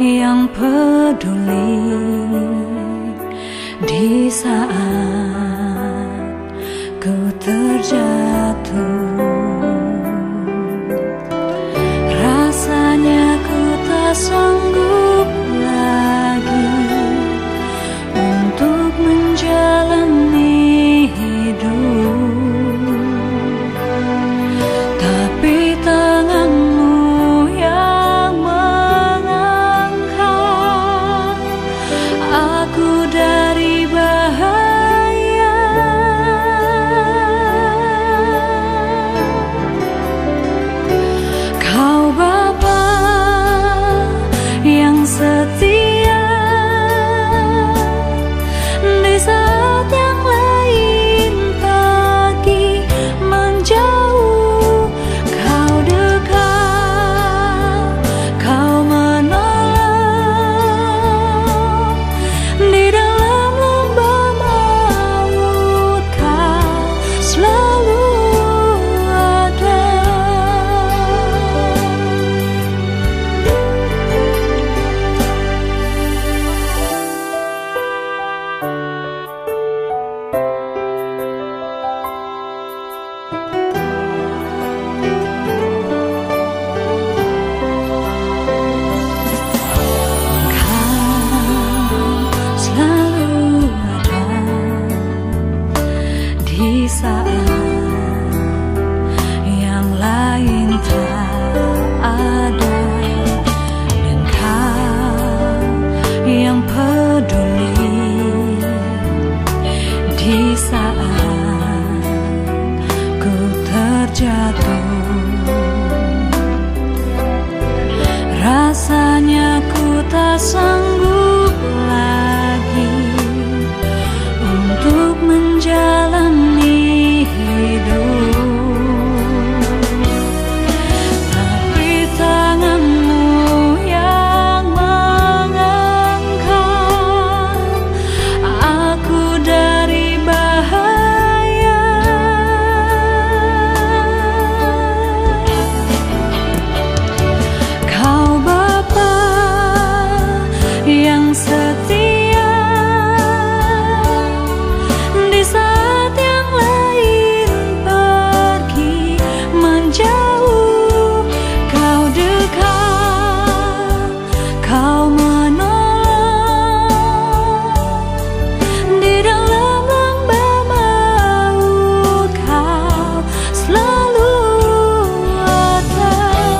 yang peduli di saat ku terjatuh. Rasanya ku tak sanggup lagi untuk menjalani hidup, tapi tanganmu yang mengangkat aku dari bahaya. Kau Bapa yang setia, di saat yang lain pergi menjauh, kau dekat, kau menolong. Di dalam lembah maut kau selalu ada. Di saat yang lain tak ada, dan kau yang peduli di saat ku terjatuh. Rasanya ku tak sanggup lagi untuk menjalani hidup, tapi tanganmu yang mengangkat aku dari bahaya. Kau Bapa yang setia, di saat yang lain pergi menjauh, kau dekat, kau menolong. Di dalam lembah maut kau selalu ada.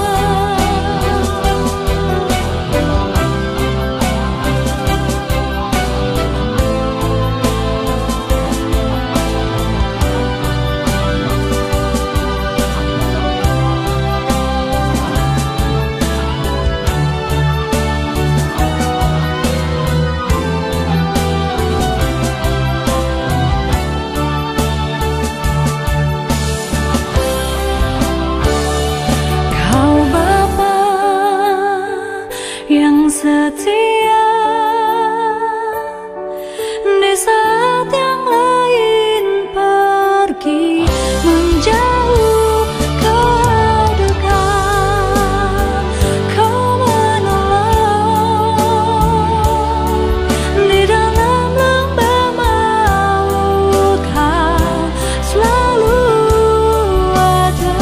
Kau Bapa yang setia, di saat yang lain pergi menjauh, kau dekat, kau menolong. Di dalam lembah maut kau selalu ada.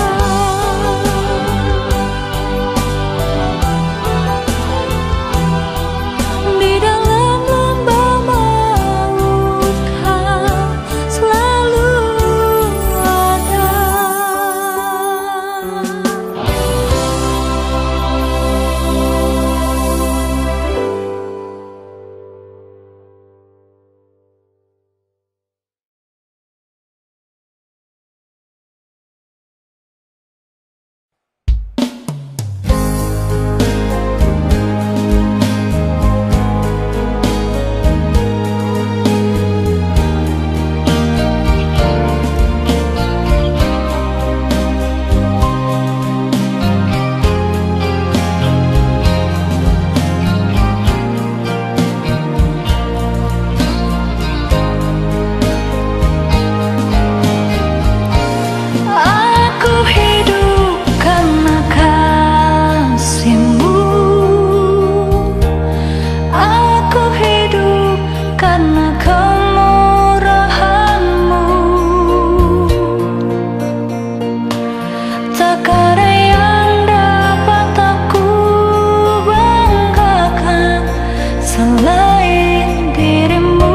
selain dirimu.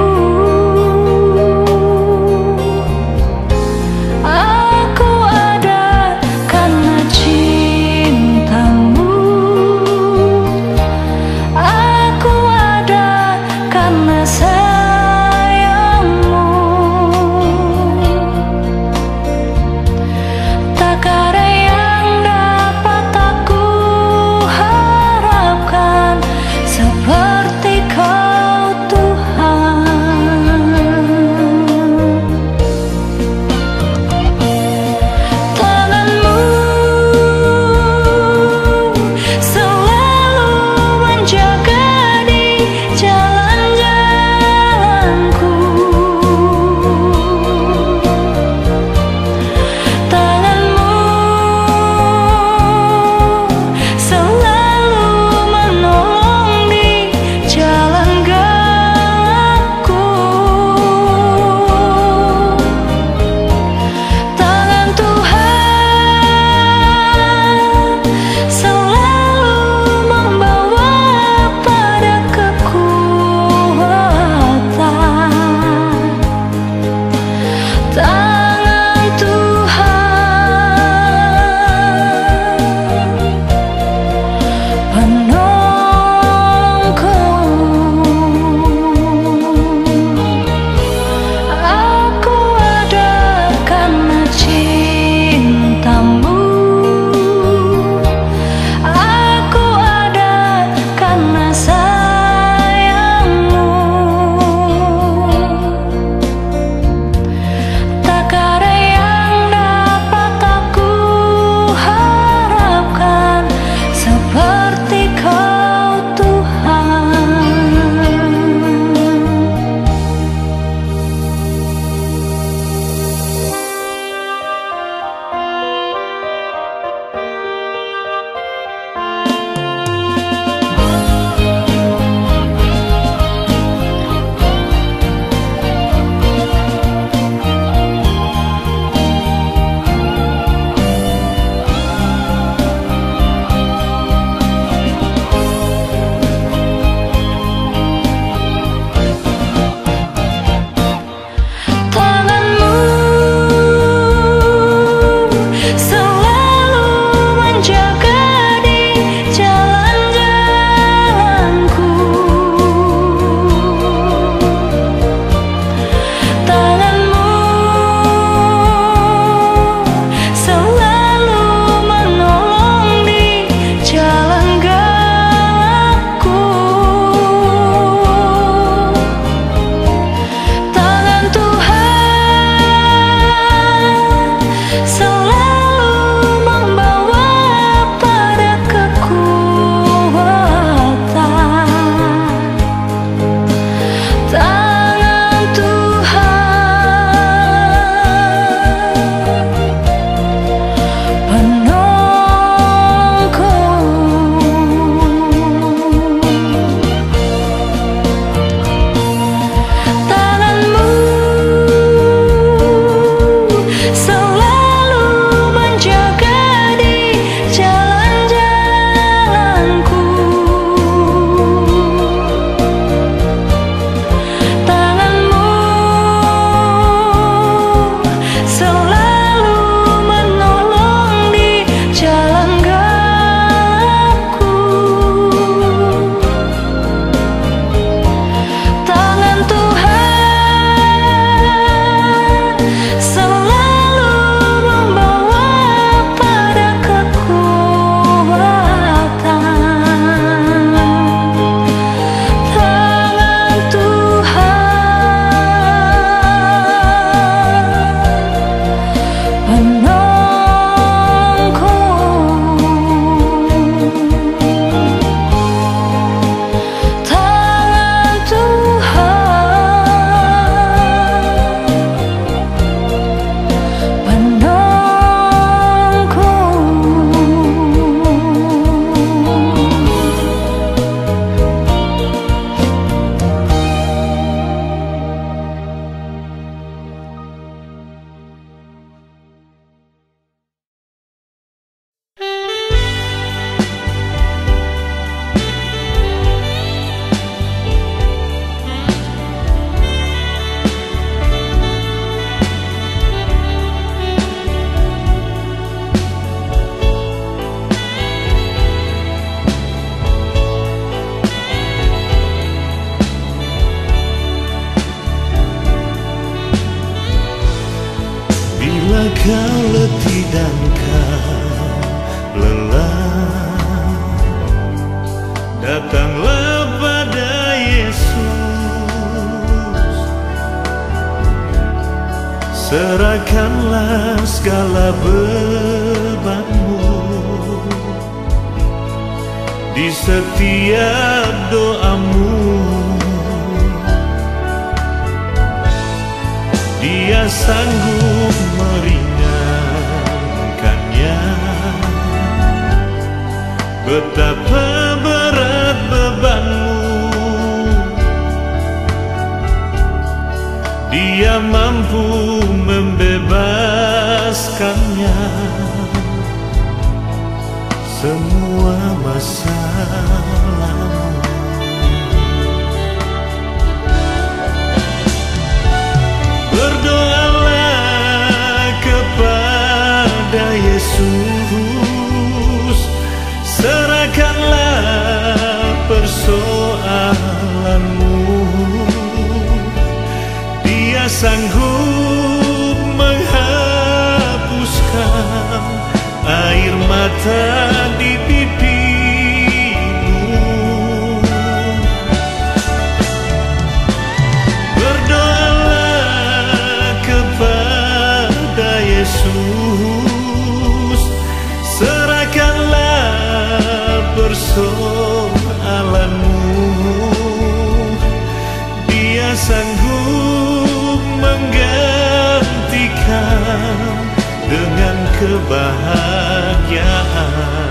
Aku ada karena cintamu. Aku ada karena sayangmu. Tak ada yang dapat aku harapkan seperti kau. kau letih dan kau lelah, datanglah pada Yesus. Serahkanlah segala bebanmu di setiap doamu. Dia sanggup meringankannya. Betapa berat bebanmu, Dia mampu membebaskannya. Semua masalahmu, berdoalah kepada Yesus. Serahkanlah persoalanmu. Dia sanggup menghapuskan air mata di pipimu. Berdoalah kepada Yesus. Serahkanlah persoalanmu. Dia sanggup menggantikan dengan kebahagiaan.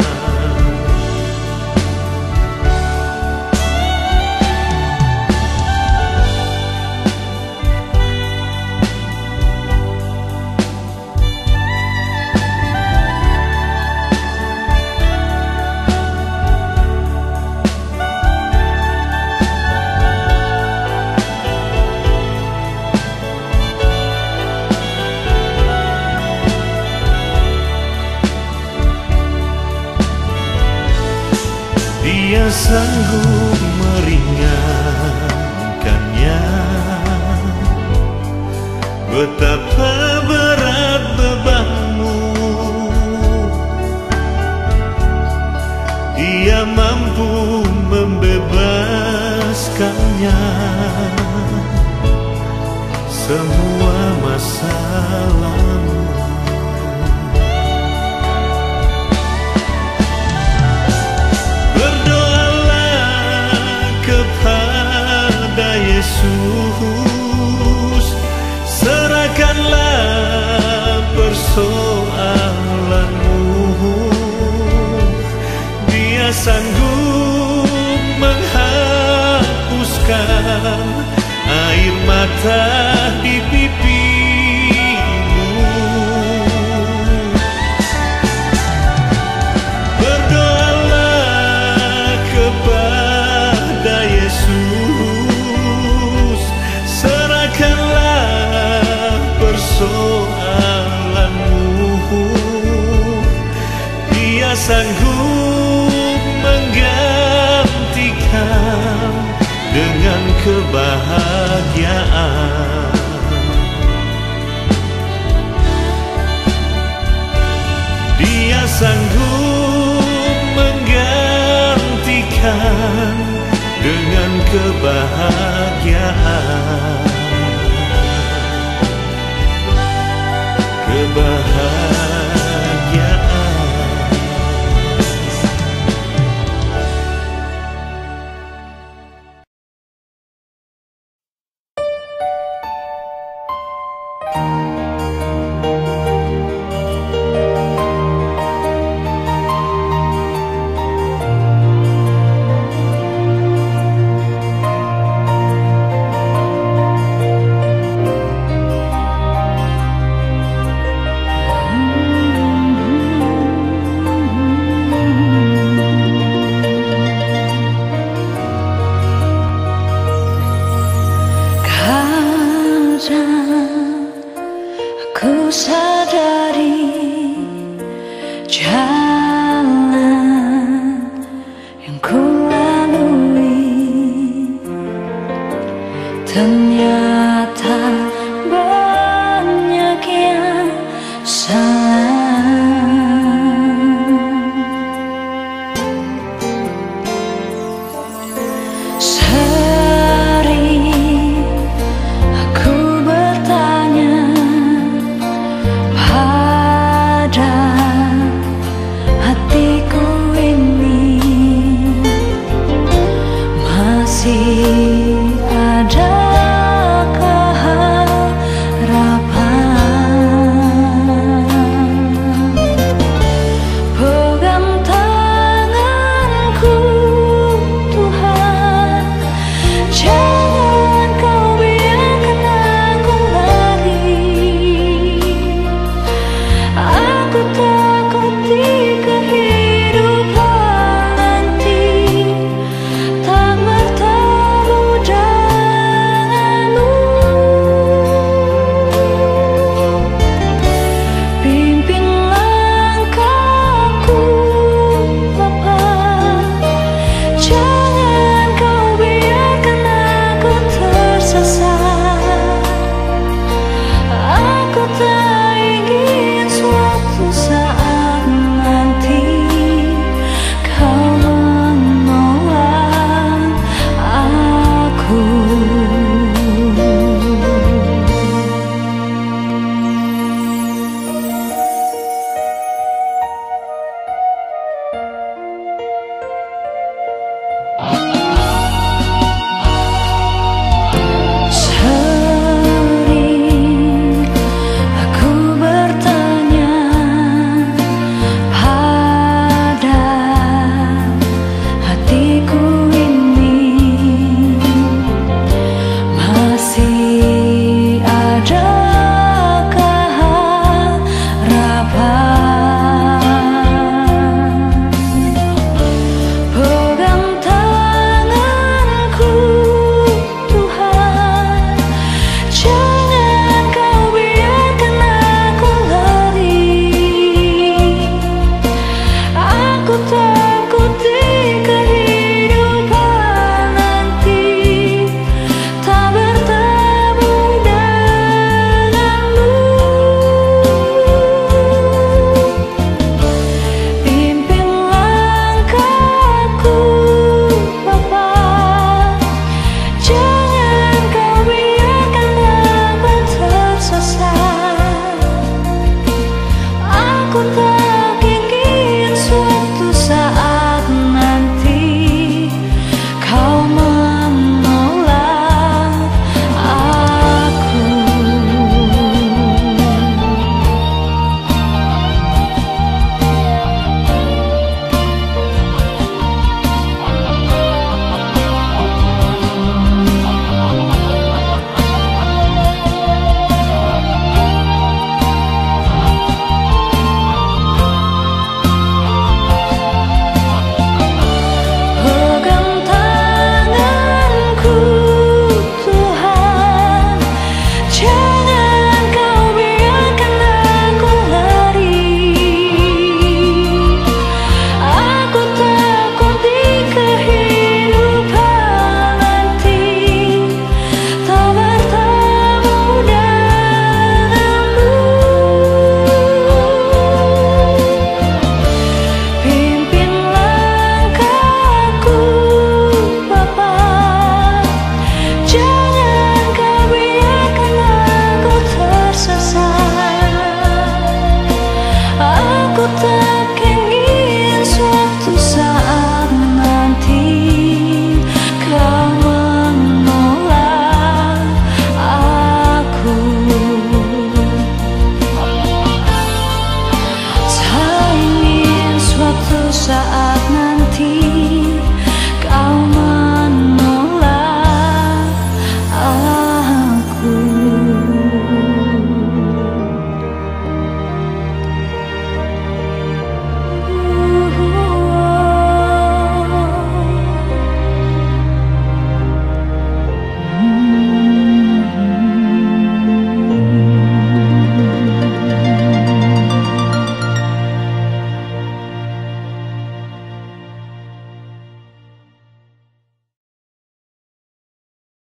Dia sanggup meringankannya. Betapa berat bebanmu, Dia mampu membebaskannya. Semua masalahmu, kepada Yesus. Serahkanlah persoalanmu. Dia sanggup menghapuskan air mata di pipimu. Berdoalah kepada Yesus. Serahkanlah persoalanmu. Dia sanggup menggantikan dengan kebahagiaan. Dia sanggup menggantikan dengan kebahagiaan. Ku sadari jalan yang ku lalui ternyata banyak yang kasih.